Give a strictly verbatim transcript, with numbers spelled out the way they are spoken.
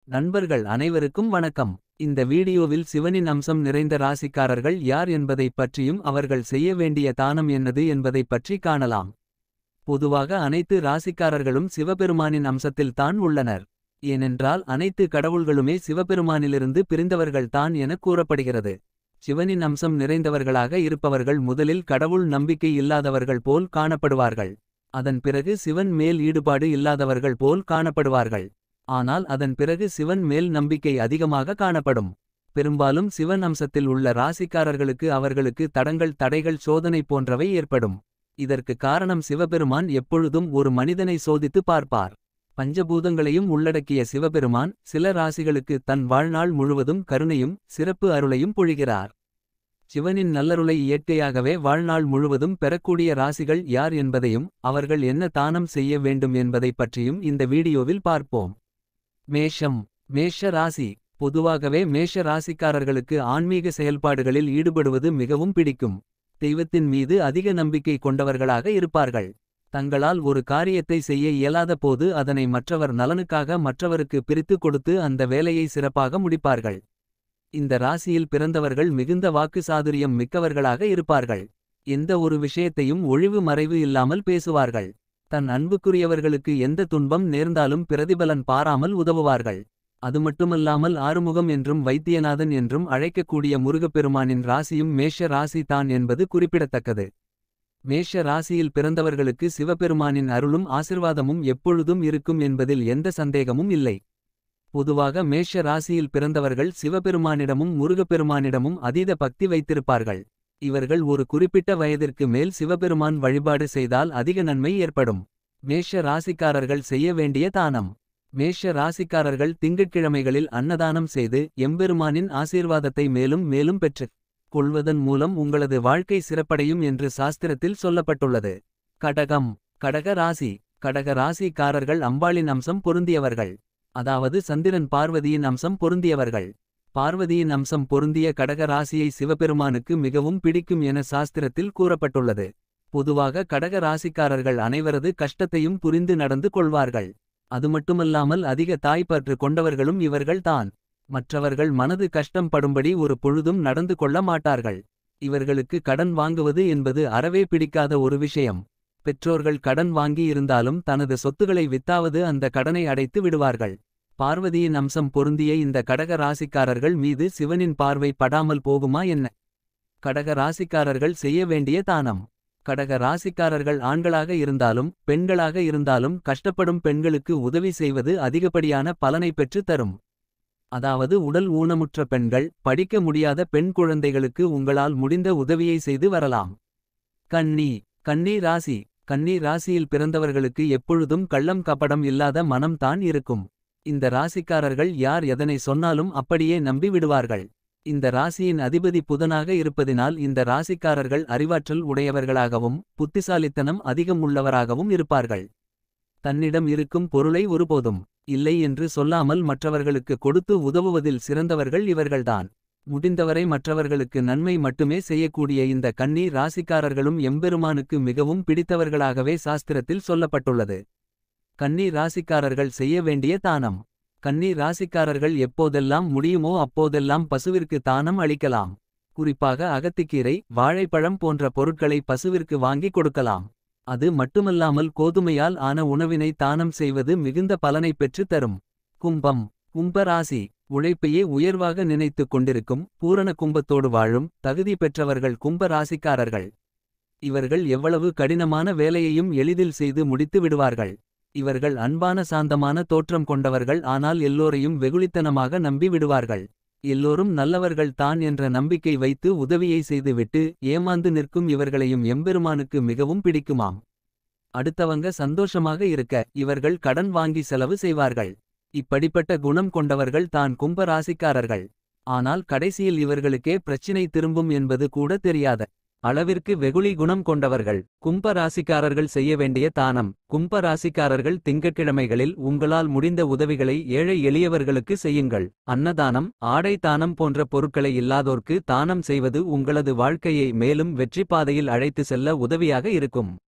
நண்பர்கள் அனைவருக்கும் வணக்கம். இந்த வீடியோவில் சிவனின் அம்சம் நிறைந்த ராசிக்காரர்கள் யார் என்பதைப் பற்றியும் அவர்கள் செய்ய வேண்டிய தானம் என்னது என்பதைப் பற்றி காணலாம். பொதுவாக அனைத்து ராசிக்காரர்களும் சிவபெருமானின் அம்சத்தில் தான் உள்ளனர். ஏனென்றால் அனைத்து கடவுள்களுமே சிவபெருமானிலிருந்து பிரிந்தவர்கள் தான் என கூறப்படுகிறது. சிவனின் அம்சம் நிறைந்தவர்களாக இருப்பவர்கள் முதலில் கடவுள் நம்பிக்கை இல்லாதவர்கள் போல் காணப்படுவார்கள். அதன் பிறகு சிவன் மேல் ஈடுபாடு இல்லாதவர்கள் போல் காணப்படுவார்கள். ஆனால் அதன் பிறகு சிவன் மேல் நம்பிக்கை அதிகமாக காணப்படும். பெரும்பாலும் சிவன் அம்சத்தில் உள்ள ராசிக்காரர்களுக்கு அவர்களுக்கு தடங்கள் தடைகள் சோதனை போன்றவை ஏற்படும். இதற்கு காரணம் சிவபெருமான் எப்பொழுதும் ஒரு மனிதனை சோதித்து பார்ப்பார். பஞ்சபூதங்களையும் உள்ளடக்கிய சிவபெருமான் சில ராசிகளுக்கு தன் வாழ்நாள் முழுவதும் கருணையும் சிறப்பு அருளையும் பொழிகிறார். சிவனின் நல்லருளை இயற்கையாகவே வாழ்நாள் முழுவதும் பெறக்கூடிய ராசிகள் யார் என்பதையும் அவர்கள் என்ன தானம் செய்ய வேண்டும் என்பதைப் பற்றியும் இந்த வீடியோவில் பார்ப்போம். மேஷம். மேஷ ராசி. பொதுவாகவே மேஷ ராசிக்காரர்களுக்கு ஆன்மீக செயல்பாடுகளில் ஈடுபடுவது மிகவும் பிடிக்கும். தெய்வத்தின் மீது அதிக நம்பிக்கை கொண்டவர்களாக இருப்பார்கள். தங்களால் ஒரு காரியத்தை செய்ய இயலாத போது அதனை மற்றவர் நலனுக்காக மற்றவருக்கு பிரித்து கொடுத்து அந்த வேலையை சிறப்பாக முடிப்பார்கள். இந்த ராசியில் பிறந்தவர்கள் மிகுந்த வாக்கு சாதுரியம் மிக்கவர்களாக இருப்பார்கள். எந்த ஒரு விஷயத்தையும் ஒழிவு மறைவு இல்லாமல் பேசுவார்கள். தன் அன்புக்குரியவர்களுக்கு எந்த துன்பம் நேர்ந்தாலும் பிரதிபலன் பாராமல் உதவுவார்கள். அது மட்டுமல்லாமல் ஆறுமுகம் என்றும் வைத்தியநாதன் என்றும் அழைக்கக்கூடிய முருகப்பெருமானின் ராசியும் மேஷ ராசி தான் என்பது குறிப்பிடத்தக்கது. மேஷ ராசியில் பிறந்தவர்களுக்கு சிவபெருமானின் அருளும் ஆசிர்வாதமும் எப்பொழுதும் இருக்கும் என்பதில் எந்த சந்தேகமும் இல்லை. பொதுவாக மேஷ ராசியில் பிறந்தவர்கள் சிவபெருமானிடமும் முருகப்பெருமானிடமும் அதீத பக்தி வைத்திருப்பார்கள். இவர்கள் ஒரு குறிப்பிட்ட வயதிற்கு மேல் சிவபெருமான் வழிபாடு செய்தால் அதிக நன்மை ஏற்படும். மேஷ ராசிக்காரர்கள் செய்ய வேண்டிய தானம். மேஷ ராசிக்காரர்கள் திங்கட்கிழமைகளில் அன்னதானம் செய்து எம்பெருமானின் ஆசீர்வாதத்தை மேலும் மேலும் பெற்றுக் கொள்வதன் மூலம் உங்களது வாழ்க்கை சிறப்படையும் என்று சாஸ்திரத்தில் சொல்லப்பட்டுள்ளது. கடகம். கடக ராசி. கடக ராசிக்காரர்கள் அம்பாளின் அம்சம் பொருந்தியவர்கள். அதாவது சந்திரன் பார்வதியின் அம்சம் பொருந்தியவர்கள். பார்வதியின் அம்சம் பொருந்திய கடக ராசியை சிவபெருமானுக்கு மிகவும் பிடிக்கும் என சாஸ்திரத்தில் கூறப்பட்டுள்ளது. பொதுவாக கடக ராசிக்காரர்கள் அனைவரது கஷ்டத்தையும் புரிந்து நடந்து கொள்வார்கள். அது மட்டுமல்லாமல் அதிக தாய்ப்பற்று கொண்டவர்களும் இவர்கள்தான். மற்றவர்கள் மனது கஷ்டம் படும்படி ஒரு பொழுதும் நடந்து கொள்ள மாட்டார்கள். இவர்களுக்கு கடன் வாங்குவது என்பது அறவே பிடிக்காத ஒரு விஷயம். பெற்றோர்கள் கடன் வாங்கி இருந்தாலும் தனது சொத்துக்களை வித்தாவது அந்த கடனை அடைத்து விடுவார்கள். பார்வதியின் அம்சம் பொருந்திய இந்த கடக ராசிக்காரர்கள் மீது சிவனின் பார்வை படாமல் போகுமா என்ன? கடக ராசிக்காரர்கள் செய்ய வேண்டிய தானம். கடக ராசிக்காரர்கள் ஆண்களாக இருந்தாலும் பெண்களாக இருந்தாலும் கஷ்டப்படும் பெண்களுக்கு உதவி செய்வது அதிகப்படியான பலனை பெற்று தரும். அதாவது உடல் ஊனமுற்ற பெண்கள் படிக்க முடியாத பெண் குழந்தைகளுக்கு உங்களால் முடிந்த உதவியை செய்து வரலாம். கன்னி. கன்னி ராசி. கன்னி ராசியில் பிறந்தவர்களுக்கு எப்பொழுதும் கள்ளம் கபடம் இல்லாத மனம் தான் இருக்கும். இந்த ராசிக்காரர்கள் யார் எதனை சொன்னாலும் அப்படியே நம்பி விடுவார்கள். இந்த ராசியின் அதிபதி புதனாக இருப்பதினால் இந்த ராசிக்காரர்கள் அறிவாற்றல் உடையவர்களாகவும் புத்திசாலித்தனம் அதிகம் உள்ளவராகவும் இருப்பார்கள். தன்னிடம் இருக்கும் பொருளை ஒருபோதும் இல்லை என்று சொல்லாமல் மற்றவர்களுக்கு கொடுத்து உதவுவதில் சிறந்தவர்கள் இவர்கள்தான். முடிந்தவரை மற்றவர்களுக்கு நன்மை மட்டுமே செய்யக்கூடிய இந்த கன்னி ராசிக்காரர்களும் எம்பெருமானுக்கு மிகவும் பிடித்தவர்களாகவே சாஸ்திரத்தில் சொல்லப்பட்டுள்ளது. கன்னி ராசிக்காரர்கள் செய்ய வேண்டிய தானம். கன்னி ராசிக்காரர்கள் எப்போதெல்லாம் முடியுமோ அப்போதெல்லாம் பசுவிற்கு தானம் அளிக்கலாம். குறிப்பாக அகத்திக்கீரை வாழைப்பழம் போன்ற பொருட்களை பசுவிற்கு வாங்கி கொடுக்கலாம். அது மட்டுமல்லாமல் கோதுமையால் ஆன உணவினை தானம் செய்வது மிகுந்த பலனை பெற்று தரும். கும்பம். கும்ப ராசி. உழைப்பையே உயர்வாக நினைத்து கொண்டிருக்கும் பூரண கும்பத்தோடு வாழும் தகுதி பெற்றவர்கள் கும்ப ராசிக்காரர்கள். இவர்கள் எவ்வளவு கடினமான வேலையையும் எளிதில் செய்து முடித்து விடுவார்கள். இவர்கள் அன்பான சாந்தமான தோற்றம் கொண்டவர்கள். ஆனால் எல்லோரையும் வெகுளித்தனமாக நம்பி விடுவார்கள். எல்லோரும் நல்லவர்கள் தான் என்ற நம்பிக்கை வைத்து உதவியை செய்துவிட்டு ஏமாந்து நிற்கும் இவர்களையும் எம்பெருமானுக்கு மிகவும் பிடிக்குமாம். அடுத்தவங்க சந்தோஷமாக இருக்க இவர்கள் கடன் வாங்கி செலவு செய்வார்கள். இப்படிப்பட்ட குணம் கொண்டவர்கள் தான் கும்ப ராசிக்காரர்கள். ஆனால் கடைசியில் இவர்களுக்கே பிரச்சினை திரும்பும் என்பது கூட தெரியாத அளவிற்கு வெகுளி குணம் கொண்டவர்கள். கும்ப ராசிக்காரர்கள் செய்ய வேண்டிய தானம். கும்ப ராசிக்காரர்கள் திங்கட்கிழமைகளில் உங்களால் முடிந்த உதவிகளை ஏழை எளியவர்களுக்கு செய்யுங்கள். அன்னதானம் ஆடை தானம் போன்ற பொருட்களை இல்லாதோர்க்கு தானம் செய்வது உங்களது வாழ்க்கையை மேலும் வெற்றி பாதையில் அழைத்து செல்ல உதவியாக இருக்கும்.